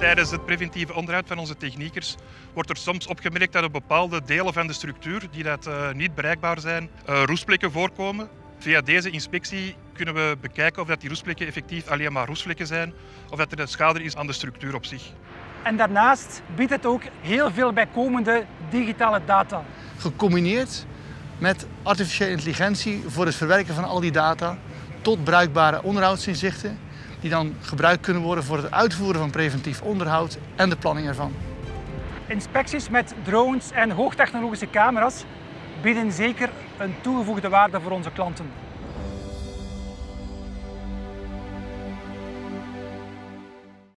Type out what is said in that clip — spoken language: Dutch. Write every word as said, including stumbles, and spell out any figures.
Tijdens het preventieve onderhoud van onze techniekers wordt er soms opgemerkt dat op bepaalde delen van de structuur die dat, uh, niet bereikbaar zijn, uh, roestplekken voorkomen. Via deze inspectie kunnen we bekijken of dat die roestplekken effectief alleen maar roestvlekken zijn of dat er een schade is aan de structuur op zich. En daarnaast biedt het ook heel veel bijkomende digitale data. Gecombineerd met artificiële intelligentie voor het verwerken van al die data tot bruikbare onderhoudsinzichten die dan gebruikt kunnen worden voor het uitvoeren van preventief onderhoud en de planning ervan. Inspecties met drones en hoogtechnologische camera's bieden zeker een toegevoegde waarde voor onze klanten.